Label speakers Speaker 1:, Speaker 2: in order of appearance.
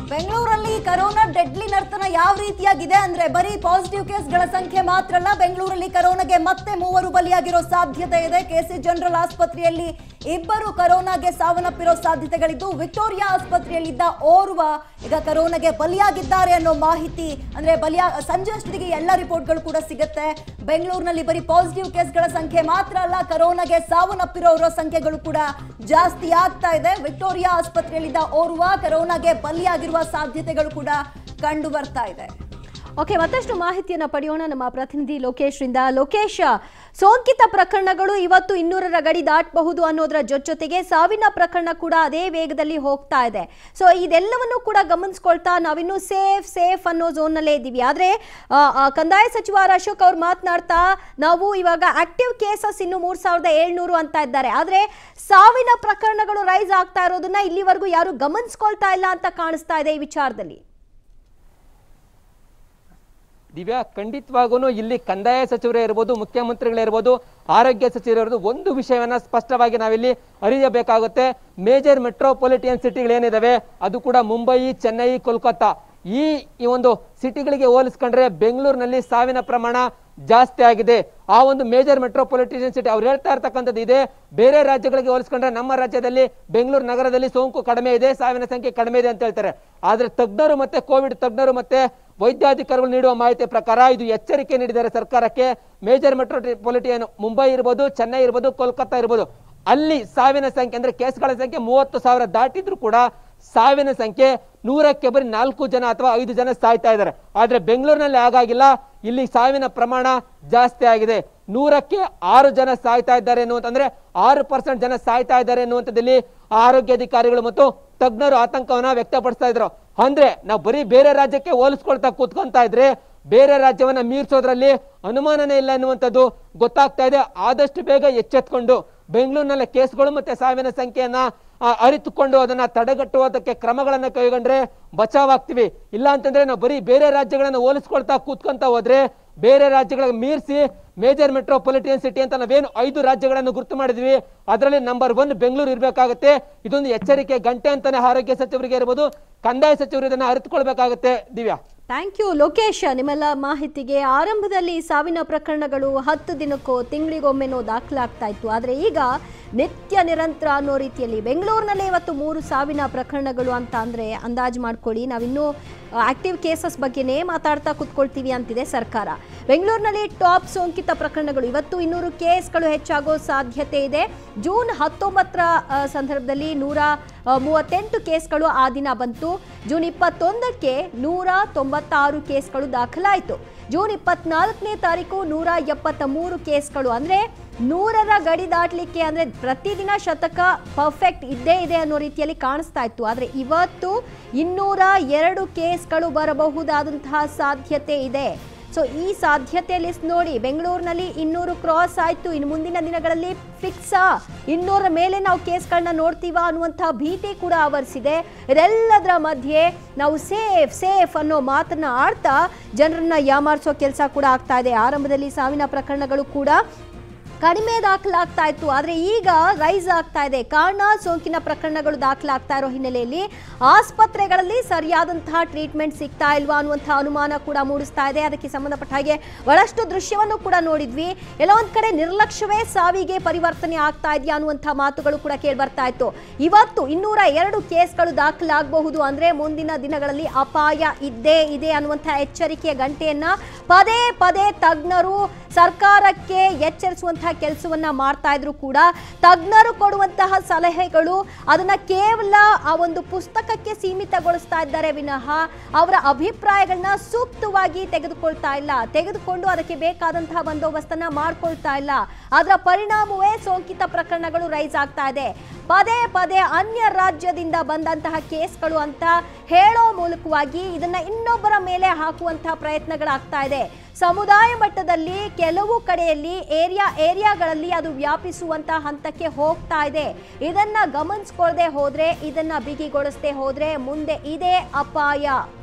Speaker 1: ಬೆಂಗಳೂರಲ್ಲಿ corona deadly ನರ್ತನ ಯಾವ ರೀತಿಯಾಗಿದೆ ಅಂದ್ರೆ ಬರೀ ಪಾಸಿಟಿವ್ ಕೇಸ್ಗಳ ಸಂಖ್ಯೆ ಮಾತ್ರ ಅಲ್ಲ, ಬೆಂಗಳೂರಲ್ಲಿ ಕರೋನಾಗೆ ಮತ್ತೆ 3 ಬಲಿಯಾಗಿರೋ ಸಾಧ್ಯತೆ ಇದೆ. ಕೆಸಿ ಜನರಲ್ ಆಸ್ಪತ್ರೆಯಲ್ಲಿ 2 ಕರೋನಾಗೆ ಸಾವನ್ನಪ್ಪಿರೋ ಸಾಧ್ಯತೆಗಳಿದ್ದು, ವಿಕ್ಟೋರಿಯಾ ಆಸ್ಪತ್ರೆಯಲ್ಲಿದ್ದ ಓರ್ವ ಈಗ ಕರೋನಾಗೆ ಬಲಿಯಾಗಿದ್ದಾರೆ ಅನ್ನೋ ಮಾಹಿತಿ ಅಂದ್ರೆ ಸಂಜೆ ಅಷ್ಟೊತ್ತಿಗೆ ಎಲ್ಲ ರಿಪೋರ್ಟ್ಗಳು ಕೂಡ ಸಿಗುತ್ತೆ. ಬೆಂಗಳೂರಿನಲ್ಲಿ ಬರೀ ಪಾಸಿಟಿವ್ ಕೇಸ್ಗಳ ಸಂಖ್ಯೆ ಮಾತ್ರ ಅಲ್ಲ, ಕರೋನಾಗೆ ಸಾವನ್ನಪ್ಪಿರೋರ ಸಂಖ್ಯೆಗಳು ಕೂಡ ಜಾಸ್ತಿ ಆಗ್ತಾ ಇದೆ. ವಿಕ್ಟೋರಿಯಾ ಆಸ್ಪತ್ರೆಯಲ್ಲಿದ್ದ ಓರ್ವ ಕರೋನಾಗೆ ಬಲಿಯಾಗಿರುವ ಸಾಧ್ಯತೆಗಳು ಕೂಡ ಕಂಡು ಬರ್ತಾ ಇದೆ.
Speaker 2: ಓಕೆ, ಮತ್ತಷ್ಟು ಮಾಹಿತಿಯನ್ನ ಪಡೆಯೋಣ ನಮ್ಮ ಪ್ರತಿನಿಧಿ ಲೋಕೇಶ್ ರಿಂದ. ಲೋಕೇಶ್, ಸೋಂಕಿತ ಪ್ರಕರಣಗಳು ಇವತ್ತು 200ರ ಗಡಿ ದಾಟಬಹುದು ಅನ್ನೋದರ ಜೊತೆಗೆ ಸಾವಿನ ಪ್ರಕರಣ ಕೂಡ ಅದೇ ವೇಗದಲ್ಲಿ ಹೋಗ್ತಾ ಇದೆ. ಸೊ ಇದೆಲ್ಲವನ್ನು ಕೂಡ ಗಮನಿಸ್ಕೊಳ್ತಾ ನಾವಿನ್ನು ಸೇಫ್ ಅನ್ನೋ ಝೋನ್ ನಲ್ಲೇ ಇದ್ದೀವಿ. ಆದ್ರೆ ಕಂದಾಯ ಸಚಿವ ಅಶೋಕ್ ಅವ್ರು ಮಾತನಾಡ್ತಾ ನಾವು ಇವಾಗ ಆಕ್ಟಿವ್ ಕೇಸಸ್ ಇನ್ನು 3700 ಅಂತ ಇದ್ದಾರೆ. ಆದ್ರೆ ಸಾವಿನ ಪ್ರಕರಣಗಳು ರೈಸ್ ಆಗ್ತಾ ಇರೋದನ್ನ ಇಲ್ಲಿವರೆಗೂ ಯಾರು ಗಮನಿಸ್ಕೊಳ್ತಾ ಇಲ್ಲ ಅಂತ ಕಾಣಿಸ್ತಾ ಇದೆ ಈ ವಿಚಾರದಲ್ಲಿ.
Speaker 3: ದಿವ್ಯಾ, ಖಂಡಿತವಾಗೂ ಇಲ್ಲಿ ಕಂದಾಯ ಸಚಿವರೇ ಇರ್ಬೋದು, ಮುಖ್ಯಮಂತ್ರಿಗಳೇ ಇರ್ಬೋದು, ಆರೋಗ್ಯ ಸಚಿವರು ಇರ್ಬೋದು, ಒಂದು ವಿಷಯವನ್ನ ಸ್ಪಷ್ಟವಾಗಿ ನಾವಿಲ್ಲಿ ಅರಿಯಬೇಕಾಗುತ್ತೆ. ಮೇಜರ್ ಮೆಟ್ರೋಪಾಲಿಟಿಯನ್ ಸಿಟಿಗಳೇನಿದಾವೆ ಅದು ಕೂಡ ಮುಂಬೈ, ಚೆನ್ನೈ, ಕೋಲ್ಕತ್ತಾ ಈ ಒಂದು ಸಿಟಿಗಳಿಗೆ ಹೋಲಿಸ್ಕೊಂಡ್ರೆ ಬೆಂಗಳೂರಿನಲ್ಲಿ ಸಾವಿನ ಪ್ರಮಾಣ ಜಾಸ್ತಿ ಆಗಿದೆ. ಆ ಒಂದು ಮೇಜರ್ ಮೆಟ್ರೋಪಾಲಿಟನ್ ಸಿಟಿ ಅವ್ರು ಹೇಳ್ತಾ ಇರ್ತಕ್ಕಂಥದ್ದು ಇದೆ, ಬೇರೆ ರಾಜ್ಯಗಳಿಗೆ ಹೋಲಿಸ್ಕೊಂಡ್ರೆ ನಮ್ಮ ರಾಜ್ಯದಲ್ಲಿ ಬೆಂಗಳೂರು ನಗರದಲ್ಲಿ ಸೋಂಕು ಕಡಿಮೆ ಇದೆ, ಸಾವಿನ ಸಂಖ್ಯೆ ಕಡಿಮೆ ಇದೆ ಅಂತ ಹೇಳ್ತಾರೆ. ಆದ್ರೆ ತಜ್ಞರು ಮತ್ತೆ ಕೋವಿಡ್ ತಜ್ಞರು ಮತ್ತೆ ವೈದ್ಯಾಧಿಕಾರಿಗಳು ನೀಡುವ ಮಾಹಿತಿ ಪ್ರಕಾರ ಇದು ಎಚ್ಚರಿಕೆ ನೀಡಿದ್ದಾರೆ ಸರ್ಕಾರಕ್ಕೆ. ಮೇಜರ್ ಮೆಟ್ರೋಪಾಲಿಟನ್ ಮುಂಬೈ ಇರ್ಬೋದು, ಚೆನ್ನೈ ಇರ್ಬೋದು, ಕೋಲ್ಕತ್ತಾ ಇರ್ಬೋದು, ಅಲ್ಲಿ ಸಾವಿನ ಸಂಖ್ಯೆ ಅಂದ್ರೆ ಕೇಸ್ಗಳ ಸಂಖ್ಯೆ 30,000 ದಾಟಿದ್ರು ಕೂಡ ಸಾವಿನ ಸಂಖ್ಯೆ 100ಕ್ಕೆ ಬರೀ 4 ಜನ ಅಥವಾ 5 ಜನ ಸಾಯ್ತಾ ಇದ್ದಾರೆ. ಆದ್ರೆ ಬೆಂಗಳೂರಿನಲ್ಲಿ ಹಾಗಾಗಿಲ್ಲ, ಇಲ್ಲಿ ಸಾವಿನ ಪ್ರಮಾಣ ಜಾಸ್ತಿ ಆಗಿದೆ. 100ಕ್ಕೆ 6 ಜನ ಸಾಯ್ತಾ ಇದ್ದಾರೆ ಎನ್ನುವಂತಂದ್ರೆ 6% ಜನ ಸಾಯ್ತಾ ಇದ್ದಾರೆ ಎನ್ನುವಂಥದ್ದಲ್ಲಿ ಆರೋಗ್ಯ ಅಧಿಕಾರಿಗಳು ಮತ್ತು ತಜ್ಞರು ಆತಂಕವನ್ನ ವ್ಯಕ್ತಪಡಿಸ್ತಾ ಇದ್ರು. ಅಂದ್ರೆ ನಾವು ಬರೀ ಬೇರೆ ರಾಜ್ಯಕ್ಕೆ ಹೋಲಿಸ್ಕೊಳ್ತಾ ಕೂತ್ಕೊಂತಾ ಇದ್ರೆ ಬೇರೆ ರಾಜ್ಯವನ್ನ ಮೀರಿಸೋದ್ರಲ್ಲಿ ಅನುಮಾನನೇ ಇಲ್ಲ ಎನ್ನುವಂಥದ್ದು ಗೊತ್ತಾಗ್ತಾ ಇದೆ. ಆದಷ್ಟು ಬೇಗ ಎಚ್ಚೆತ್ಕೊಂಡು ಬೆಂಗಳೂರಿನಲ್ಲಿ ಕೇಸ್ಗಳು ಮತ್ತೆ ಸಾವಿನ ಸಂಖ್ಯೆಯನ್ನ ಅರಿತುಕೊಂಡು ಅದನ್ನ ತಡೆಗಟ್ಟುವುದಕ್ಕೆ ಕ್ರಮಗಳನ್ನ ಕೈಗೊಂಡ್ರೆ ಬಚಾವಾಗ್ತೀವಿ. ಇಲ್ಲ ಅಂತಂದ್ರೆ ನಾವು ಬರೀ ಬೇರೆ ರಾಜ್ಯಗಳನ್ನ ಹೋಲಿಸ್ಕೊಳ್ತಾ ಕೂತ್ಕೊಂತ ಹೋದ್ರೆ ಬೇರೆ ರಾಜ್ಯಗಳಿಗೆ ಮೀರಿಸಿ ಮೇಜರ್ ಮೆಟ್ರೋಪಾಲಿಟನ್ ಸಿಟಿ ಅಂತ ನಾವೇನು 5 ರಾಜ್ಯಗಳನ್ನು ಗುರುತು ಮಾಡಿದ್ವಿ ಅದರಲ್ಲಿ ನಂಬರ್ 1 ಬೆಂಗಳೂರು ಇರಬೇಕಾಗುತ್ತೆ. ಇದೊಂದು ಎಚ್ಚರಿಕೆ ಗಂಟೆ ಅಂತಾನೆ ಆರೋಗ್ಯ ಸಚಿವರಿಗೆ ಇರಬಹುದು, ಕಂದಾಯ ಸಚಿವರು ಇದನ್ನ ಅರಿತುಕೊಳ್ಬೇಕಾಗುತ್ತೆ. ದಿವ್ಯಾ,
Speaker 2: ಥ್ಯಾಂಕ್ ಯು ಲೋಕೇಶ್ ನಿಮ್ಮೆಲ್ಲ ಮಾಹಿತಿಗೆ. ಆರಂಭದಲ್ಲಿ ಸಾವಿನ ಪ್ರಕರಣಗಳು 10 ದಿನಕ್ಕೋ ತಿಂಗಳಿಗೊಮ್ಮೆನೋ ದಾಖಲಾಗ್ತಾ ಇತ್ತು. ಆದರೆ ಈಗ ನಿತ್ಯ ನಿರಂತರ ಅನ್ನೋ ರೀತಿಯಲ್ಲಿ ಬೆಂಗಳೂರಿನಲ್ಲೇ ಇವತ್ತು 3 ಸಾವಿನ ಪ್ರಕರಣಗಳು ಅಂತ ಅಂದರೆ ಅಂದಾಜು ಮಾಡ್ಕೊಳ್ಳಿ. ನಾವಿನ್ನೂ ಆಕ್ಟಿವ್ ಕೇಸಸ್ ಬಗ್ಗೆನೇ ಮಾತಾಡ್ತಾ ಕೂತ್ಕೊಳ್ತೀವಿ ಅಂತಿದೆ ಸರ್ಕಾರ. ಬೆಂಗಳೂರಿನಲ್ಲಿ ಟಾಪ್ ಸೋಂಕಿತ ಪ್ರಕರಣಗಳು ಇವತ್ತು 200 ಕೇಸ್ಗಳು ಹೆಚ್ಚಾಗೋ ಸಾಧ್ಯತೆ ಇದೆ. ಜೂನ್ 19ರ ಸಂದರ್ಭದಲ್ಲಿ 138 ಕೇಸ್ಗಳು ಆ ದಿನ ಬಂತು. ಜೂನ್ 21ಕ್ಕೆ 196 ಕೇಸ್ಗಳು ದಾಖಲಾಯಿತು. ಜೂನ್ 24ನೇ ತಾರೀಕು 173 ಕೇಸ್ಗಳು, ಅಂದರೆ 100ರ ಗಡಿ ದಾಟಲಿಕ್ಕೆ ಅಂದರೆ ಪ್ರತಿದಿನ ಶತಕ ಪರ್ಫೆಕ್ಟ್ ಇದ್ದೇ ಇದೆ ಅನ್ನೋ ರೀತಿಯಲ್ಲಿ ಕಾಣಿಸ್ತಾ ಇತ್ತು. ಆದರೆ ಇವತ್ತು 202 ಕೇಸ್ಗಳು ಬರಬಹುದಾದಂತಹ ಸಾಧ್ಯತೆ ಇದೆ. ಸೊ ಈ ಸಾಧ್ಯತೆ ಲಿಸ್ಟ್ ನೋಡಿ, ಬೆಂಗಳೂರಿನಲ್ಲಿ 200 ಕ್ರಾಸ್ ಆಯಿತು, ಇನ್ನು ಮುಂದಿನ ದಿನಗಳಲ್ಲಿ ಫಿಕ್ಸಾ 200ರ ಮೇಲೆ ನಾವು ಕೇಸ್ಗಳನ್ನ ನೋಡ್ತೀವಾ ಅನ್ನುವಂಥ ಭೀತಿ ಕೂಡ ಆವರಿಸಿದೆ. ಇದೆಲ್ಲದರ ಮಧ್ಯೆ ನಾವು ಸೇಫ್ ಅನ್ನೋ ಮಾತನ್ನ ಆಡ್ತಾ ಜನರನ್ನ ಯಾಮಾರಿಸೋ ಕೆಲಸ ಕೂಡ ಆಗ್ತಾ ಇದೆ. ಆರಂಭದಲ್ಲಿ ಸಾವಿನ ಪ್ರಕರಣಗಳು ಕೂಡ ಕಡಿಮೆ ದಾಖಲಾಗ್ತಾ ಇತ್ತು, ಆದರೆ ಈಗ ರೈಸ್ ಆಗ್ತಾ ಇದೆ. ಕಾರಣ ಸೋಂಕಿನ ಪ್ರಕರಣಗಳು ದಾಖಲಾಗ್ತಾ ಇರೋ ಹಿನ್ನೆಲೆಯಲ್ಲಿ ಆಸ್ಪತ್ರೆಗಳಲ್ಲಿ ಸರಿಯಾದಂತಹ ಟ್ರೀಟ್ಮೆಂಟ್ ಸಿಗ್ತಾ ಇಲ್ವಾ ಅನ್ನುವಂಥ ಅನುಮಾನ ಕೂಡ ಮೂಡಿಸ್ತಾ ಇದೆ. ಅದಕ್ಕೆ ಸಂಬಂಧಪಟ್ಟ ಹಾಗೆ ಬಹಳಷ್ಟು ದೃಶ್ಯವನ್ನು ಕೂಡ ನೋಡಿದ್ವಿ. ಎಲ್ಲ ಒಂದ್ ಕಡೆ ನಿರ್ಲಕ್ಷ್ಯವೇ ಸಾವಿಗೆ ಪರಿವರ್ತನೆ ಆಗ್ತಾ ಇದೆಯಾ ಅನ್ನುವಂಥ ಮಾತುಗಳು ಕೂಡ ಕೇಳಿ ಬರ್ತಾ ಇತ್ತು. ಇವತ್ತು 202 ಕೇಸ್ಗಳು ದಾಖಲಾಗಬಹುದು, ಅಂದ್ರೆ ಮುಂದಿನ ದಿನಗಳಲ್ಲಿ ಅಪಾಯ ಇದ್ದೇ ಇದೆ ಅನ್ನುವಂಥ ಎಚ್ಚರಿಕೆಯ ಗಂಟೆಯನ್ನ ಪದೇ ಪದೇ ತಜ್ಞರು ಸರ್ಕಾರಕ್ಕೆ ಎಚ್ಚರಿಸುವಂತಹ ಕೆಲಸವನ್ನ ಮಾಡ್ತಾ ಇದ್ರು ಕೂಡ ತಜ್ಞರು ಕೊಡುವಂತಹ ಸಲಹೆಗಳು ಅದನ್ನ ಕೇವಲ ಆ ಒಂದು ಪುಸ್ತಕಕ್ಕೆ ಸೀಮಿತಗೊಳಿಸ್ತಾ ಇದ್ದಾರೆ ವಿನಃ ಅವರ ಅಭಿಪ್ರಾಯಗಳನ್ನ ಸೂಕ್ತವಾಗಿ ತೆಗೆದುಕೊಂಡು ಅದಕ್ಕೆ ಬೇಕಾದಂತಹ ಬಂದೋಬಸ್ತನ್ನ ಮಾಡ್ಕೊಳ್ತಾ ಇಲ್ಲ. ಅದರ ಪರಿಣಾಮವೇ ಸೋಂಕಿತ ಪ್ರಕರಣಗಳು ರೈಸ್ ಆಗ್ತಾ ಇದೆ. ಪದೇ ಪದೇ ಅನ್ಯ ರಾಜ್ಯದಿಂದ ಬಂದಂತಹ ಕೇಸ್ಗಳು ಅಂತ ಹೇಳೋ ಮೂಲಕವಾಗಿ ಇದನ್ನ ಇನ್ನೊಬ್ಬರ ಮೇಲೆ ಹಾಕುವಂತಹ ಪ್ರಯತ್ನಗಳಾಗ್ತಾ ಇದೆ. ಸಮುದಾಯ ಮಟ್ಟದಲ್ಲಿ ಕೆಲವು ಕಡೆಯಲ್ಲಿ ಏರಿಯಾಗಳಲ್ಲಿ ಅದು ವ್ಯಾಪಿಸುವಂತಹ ಹಂತಕ್ಕೆ ಹೋಗ್ತಾ ಇದೆ. ಇದನ್ನ ಗಮನಿಸ್ಕೊಳ್ಳದೆ ಹೋದ್ರೆ, ಇದನ್ನ ಬಿಗಿಗೊಳಿಸದೆ ಹೋದ್ರೆ ಮುಂದೆ ಇದೇ ಅಪಾಯ.